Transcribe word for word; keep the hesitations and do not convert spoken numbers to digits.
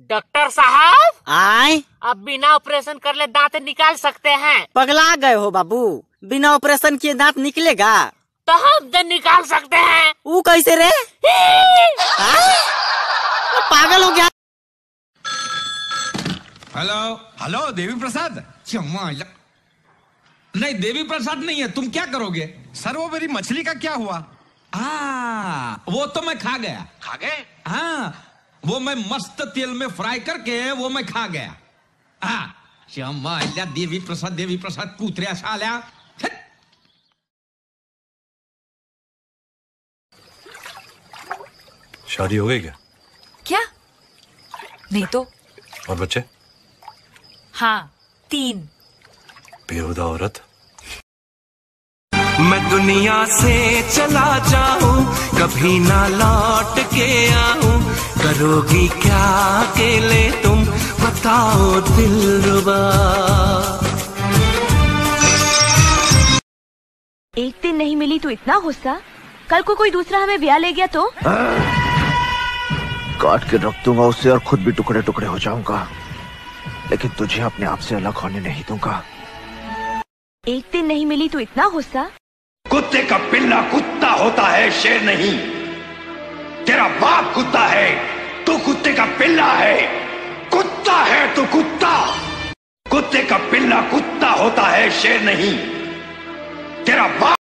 Doctor साहब, आए अब बिना ऑपरेशन कर ले दांत निकाल सकते हैं। पगला गए हो बाबू, बिना ऑपरेशन किए दांत निकलेगा? तो हम तो निकाल सकते हैं। वो कैसे रे? पागल हो गया। Hello hello Devi Prasad. नहीं देवी प्रसाद नहीं है, तुम क्या करोगे? सर वो मेरी मछली का क्या हुआ? आ, वो तो मैं खा गया। खा गए? हाँ, वो मैं मस्त तेल में फ्राई करके वो मैं खा गया। हाँ, श्यामा देवी प्रसाद देवी प्रसाद कूतरिया साल्या। शादी हो गई क्या? क्या? नहीं तो। और बच्चे? हाँ, तीन। बेहुदा औरत। मैं दुनिया से चला जाऊं, कभी ना लौट के आऊं, करोगी क्या अकेले तुम, बताओ दिलरुबा। एक दिन नहीं मिली तो इतना गुस्सा, कल को कोई दूसरा हमें ब्याह ले गया तो? काट के रख दूंगा उसे और खुद भी टुकड़े टुकड़े हो जाऊंगा, लेकिन तुझे अपने आप से अलग होने नहीं दूंगा। एक दिन नहीं मिली तो इतना गुस्सा। कुत्ते का पिल्ला कुत्ता होता है, शेर नहीं। तेरा बाप कुत्ता है, तू कुत्ते का पिल्ला है। कुत्ता है तू कुत्ता। कुत्ते का पिल्ला कुत्ता होता है, शेर नहीं। तेरा बाप